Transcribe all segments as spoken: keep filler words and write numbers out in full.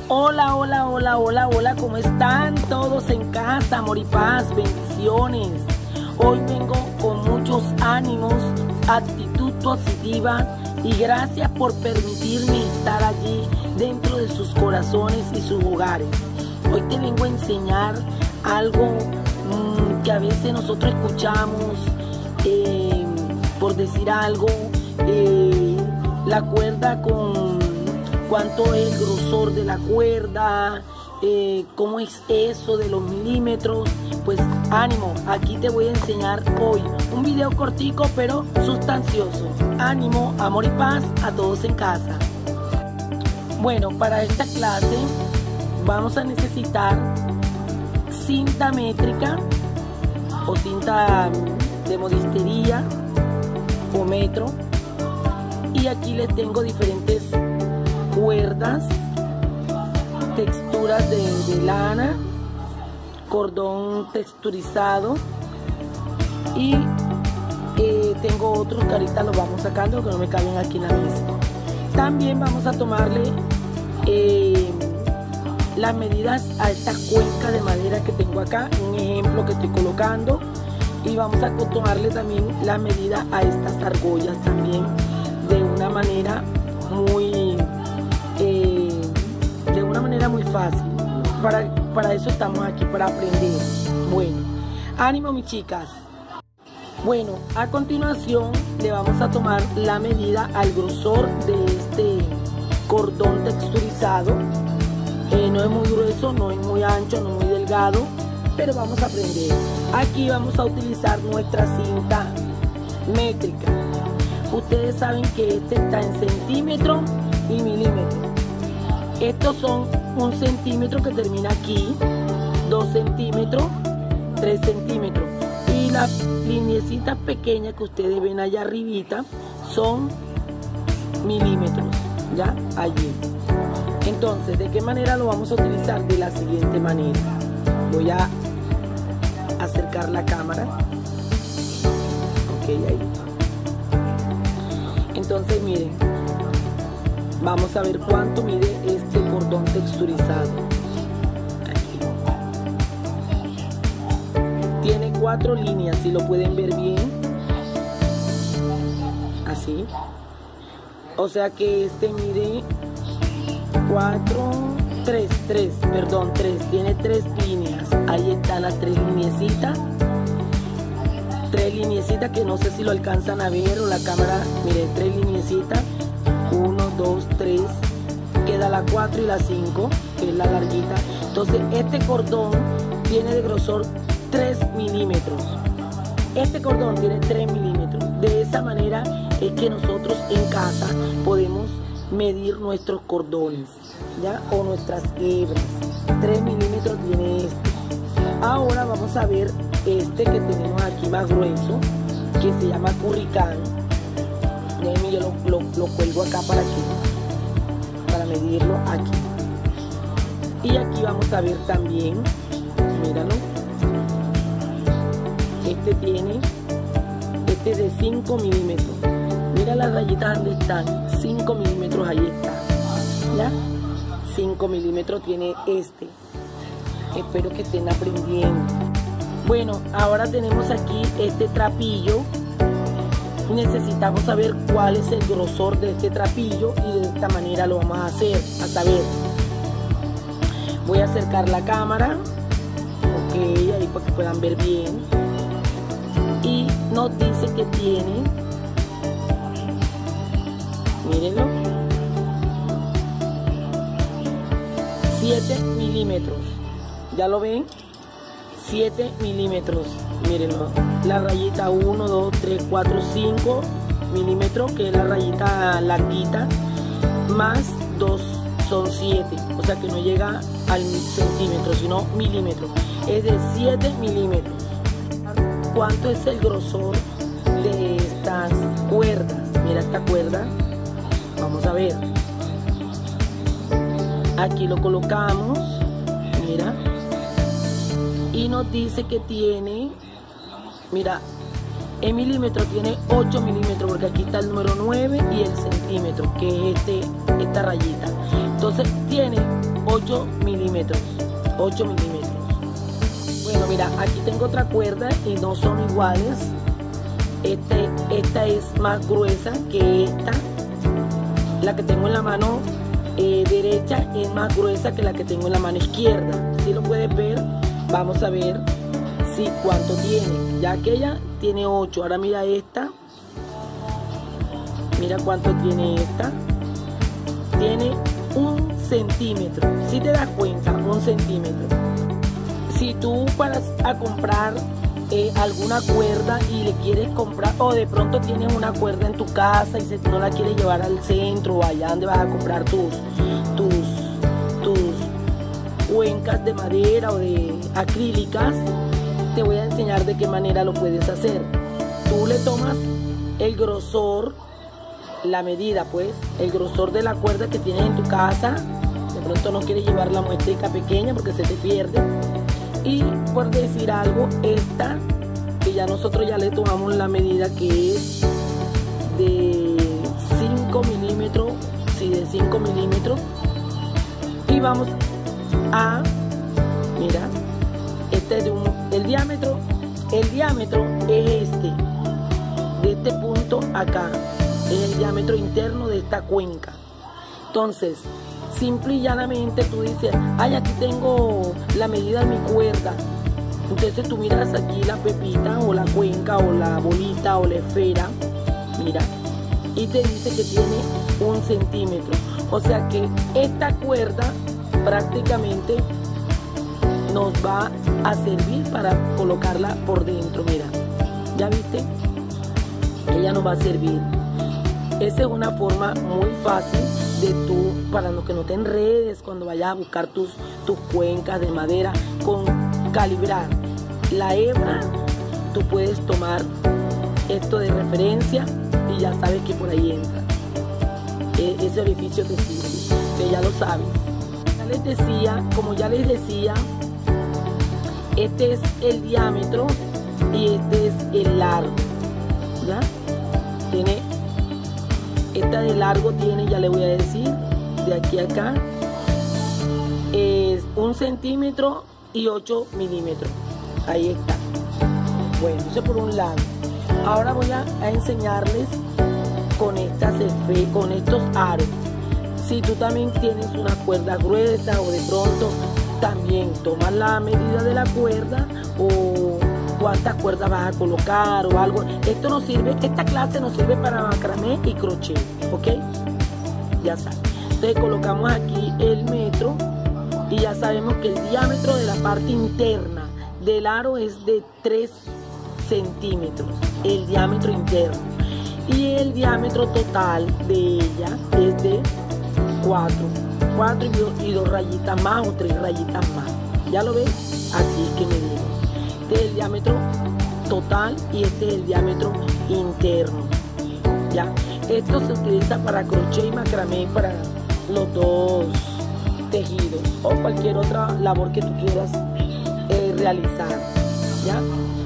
Hola, hola, hola, hola, hola, ¿cómo están todos en casa? Amor y paz, bendiciones. Hoy vengo con muchos ánimos, actitud positiva y gracias por permitirme estar allí dentro de sus corazones y sus hogares. Hoy te vengo a enseñar algo mmm, que a veces nosotros escuchamos, eh, por decir algo, eh, la cuerda con cuánto es el grosor de la cuerda, eh, cómo es eso de los milímetros. Pues ánimo, aquí te voy a enseñar hoy un video cortico pero sustancioso. Ánimo, amor y paz a todos en casa. Bueno, para esta clase vamos a necesitar cinta métrica o cinta de modistería o metro, y aquí les tengo diferentes cuerdas, texturas de, de lana, cordón texturizado, y eh, tengo otros que ahorita los vamos sacando que no me caben aquí en la mesa. También vamos a tomarle eh, las medidas a esta cuenca de madera que tengo acá, un ejemplo que estoy colocando, y vamos a tomarle también la medida a estas argollas también de una manera muy eh, de una manera muy fácil. Para, para eso estamos aquí, para aprender. Bueno, ánimo mis chicas. Bueno, a continuación le vamos a tomar la medida al grosor de este cordón texturizado. Eh, no es muy grueso, no es muy ancho, no es muy delgado, pero vamos a aprender. Aquí vamos a utilizar nuestra cinta métrica. Ustedes saben que este está en centímetros y milímetros. Estos son un centímetro que termina aquí, dos centímetros, tres centímetros. Y las lineecitas pequeñas que ustedes ven allá arribita son milímetros, ya allí. Entonces, ¿de qué manera lo vamos a utilizar? De la siguiente manera. Voy a acercar la cámara. Ok, ahí. Entonces, miren, vamos a ver cuánto mide este cordón texturizado. Aquí. Tiene cuatro líneas, si lo pueden ver bien. Así. O sea que este mide cuatro, tres, tres, perdón, tres. Tiene tres líneas. Ahí están las tres lineecitas. Tres lineecitas que no sé si lo alcanzan a ver o la cámara. Miren, tres lineecitas. Uno, dos, tres. Queda la cuatro y la cinco, que es la larguita. Entonces este cordón tiene de grosor tres milímetros. Este cordón tiene tres milímetros. De esa manera es que nosotros en casa podemos medir nuestros cordones, ¿ya? O nuestras hebras. tres milímetros tiene este. Ahora vamos a ver este que tenemos aquí más grueso, que se llama curricán. Déjenme, yo lo, lo, lo cuelgo acá para aquí, para medirlo aquí. Y aquí vamos a ver también, míralo, este tiene, este es de cinco milímetros. Mira las rayitas donde están, cinco milímetros, ahí está, ¿ya? cinco milímetros tiene este. Espero que estén aprendiendo. Bueno, ahora tenemos aquí este trapillo. Necesitamos saber cuál es el grosor de este trapillo y de esta manera lo vamos a hacer, a saber. Voy a acercar la cámara, ok, ahí para que puedan ver bien. Y nos dice que tiene, mírenlo, siete milímetros. ¿Ya lo ven? siete milímetros. Mírenlo. La rayita uno, dos, tres, cuatro, cinco milímetros, que es la rayita larguita, más dos son siete. O sea que no llega al centímetro, sino milímetros. Es de siete milímetros. ¿Cuánto es el grosor de estas cuerdas? Mira esta cuerda. Vamos a ver. Aquí lo colocamos. Mira. Y nos dice que tiene, mira, en milímetros tiene ocho milímetros, porque aquí está el número nueve y el centímetro, que es este, esta rayita. Entonces tiene ocho milímetros. ocho milímetros. Bueno, mira, aquí tengo otra cuerda y no son iguales. Este, esta es más gruesa que esta. La que tengo en la mano eh, derecha es más gruesa que la que tengo en la mano izquierda. Si lo puedes ver, vamos a ver si cuánto tiene. Ya aquella tiene ocho. Ahora mira esta. Mira cuánto tiene esta. Tiene un centímetro. Si te das cuenta, un centímetro. Si tú vas a comprar eh, alguna cuerda y le quieres comprar, o de pronto tienes una cuerda en tu casa y si no la quieres llevar al centro o allá donde vas a comprar tus, tus, tus cuencas de madera o de acrílicas, te voy a enseñar de qué manera lo puedes hacer. Tú le tomas el grosor, la medida pues, el grosor de la cuerda que tienes en tu casa. De pronto no quieres llevar la muestrica pequeña porque se te pierde. Y por decir algo, esta, que ya nosotros ya le tomamos la medida que es de cinco milímetros, sí, de cinco milímetros. Y vamos a, mira, este es de un, el diámetro, el diámetro es este, de este punto acá, es el diámetro interno de esta cuenca. Entonces, simple y llanamente tú dices, ay, aquí tengo la medida de mi cuerda. Entonces tú miras aquí la pepita o la cuenca o la bolita o la esfera, mira, y te dice que tiene un centímetro. O sea que esta cuerda prácticamente nos va a servir para colocarla por dentro. Mira, ¿ya viste? Ella nos va a servir. Esa es una forma muy fácil de tú, para lo que no te enredes cuando vayas a buscar tus, tus cuencas de madera, con calibrar la hebra. Tú puedes tomar esto de referencia y ya sabes que por ahí entra. E ese orificio te sirve, que ya lo sabes. Ya les decía, como ya les decía, este es el diámetro y este es el largo, ¿ya? Tiene Esta de largo tiene, ya le voy a decir, de aquí a acá, es un centímetro y ocho milímetros. Ahí está. Bueno, eso por un lado. Ahora voy a, a enseñarles con, estas, con estos aros. Si tú también tienes una cuerda gruesa o de pronto también tomas la medida de la cuerda o cuántas cuerdas vas a colocar o algo. Esto nos sirve, esta clase nos sirve para macramé y crochet, ¿ok? Ya sabes. Entonces colocamos aquí el metro y ya sabemos que el diámetro de la parte interna del aro es de tres centímetros, el diámetro interno. Y el diámetro total de ella es de cuatro, cuatro y dos rayitas más o tres rayitas más. ¿Ya lo ves? Así es que medimos. Este es el diámetro total y este es el diámetro interno. ¿Ya? Esto se utiliza para crochet y macramé, para los dos tejidos o cualquier otra labor que tú quieras eh, realizar. ¿Ya?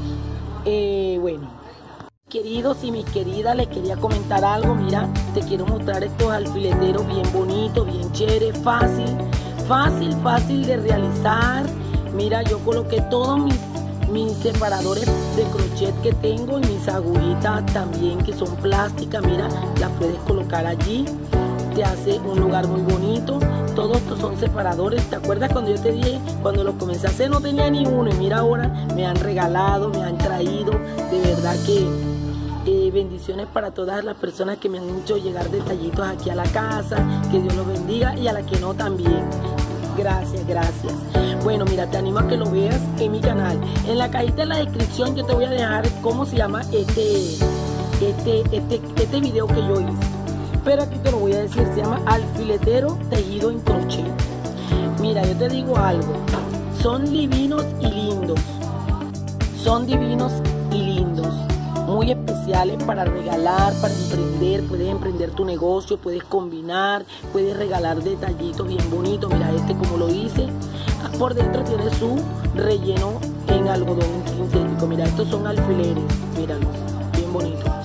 Eh, bueno, queridos y mis queridas, les quería comentar algo. Mira, te quiero mostrar estos alfileteros bien bonitos, bien chévere, fácil, fácil, fácil de realizar. Mira, yo coloqué todos mis mis separadores de crochet que tengo y mis agujitas también que son plásticas. Mira, las puedes colocar allí, te hace un lugar muy bonito. Todos estos son separadores. ¿Te acuerdas cuando yo te dije, cuando los comencé a hacer no tenía ni uno? Y mira, ahora me han regalado, me han traído. De verdad que eh, bendiciones para todas las personas que me han hecho llegar detallitos aquí a la casa. Que Dios los bendiga, y a la que no también. Gracias, gracias. Bueno, mira, te animo a que lo veas en mi canal. En la cajita de la descripción yo te voy a dejar cómo se llama este, este, este, este video que yo hice. Pero aquí te lo voy a decir, se llama alfiletero tejido en crochet. Mira, yo te digo algo, son divinos y lindos. Son divinos y lindos. Muy especiales para regalar, para emprender. Puedes emprender tu negocio, puedes combinar, puedes regalar detallitos bien bonitos. Mira este como lo hice. Por dentro tiene su relleno en algodón sintético. Mira, estos son alfileres, míralos, bien bonitos. Y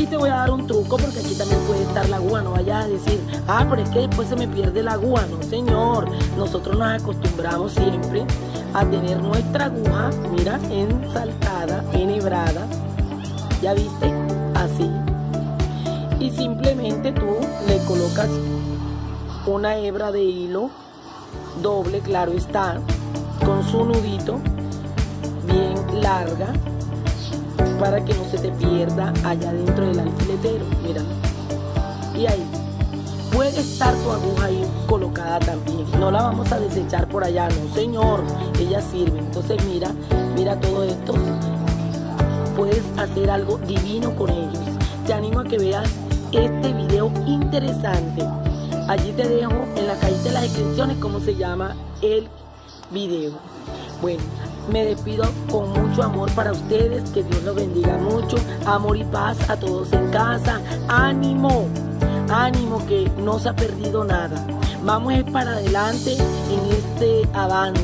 Y te voy a dar un truco, porque aquí también puede estar la aguja. No vayas a decir, ah, pero es que después se me pierde la aguja. No, señor. Nosotros nos acostumbramos siempre a tener nuestra aguja, mira, ensaltada, enhebrada. ¿Ya viste? Así. Y simplemente tú le colocas una hebra de hilo doble, claro está, con su nudito bien larga, para que no se te pierda allá dentro del alfiletero. Mira, y ahí puede estar tu aguja ahí colocada también. No la vamos a desechar por allá, no señor, ella sirve. Entonces mira, mira todo esto, puedes hacer algo divino con ellos. Te animo a que veas este video interesante. Allí te dejo en la cajita de las descripciones cómo se llama el video. Bueno, me despido con mucho amor para ustedes. Que Dios los bendiga mucho. Amor y paz a todos en casa. ¡Ánimo! ¡Ánimo, que no se ha perdido nada! Vamos a ir para adelante en este avance.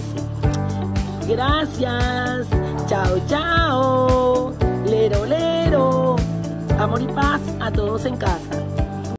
Gracias. Chao, chao. Lero, lero. Amor y paz a todos en casa.